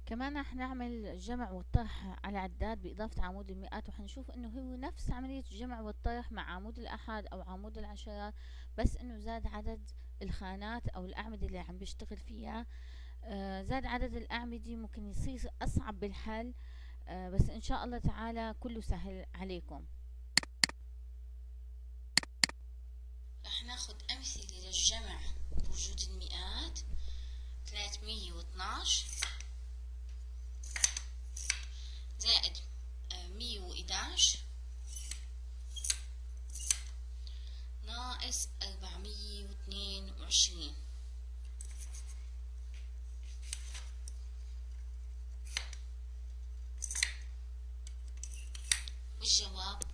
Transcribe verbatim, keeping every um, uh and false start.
كمان رح نعمل الجمع والطرح على عداد بإضافة عمود المئات، وحنشوف إنه هو نفس عملية الجمع والطرح مع عمود الأحد أو عمود العشرات، بس إنه زاد عدد الخانات أو الأعمدة اللي عم بيشتغل فيها. آه زاد عدد الأعمدة ممكن يصير أصعب بالحل، آه بس إن شاء الله تعالى كله سهل عليكم. رح ناخد أمثلة للجمع بوجود المئات. ثلاثمية واثناش زائد مية وإحداش ناقص أربعمية واثنين وعشرين. والجواب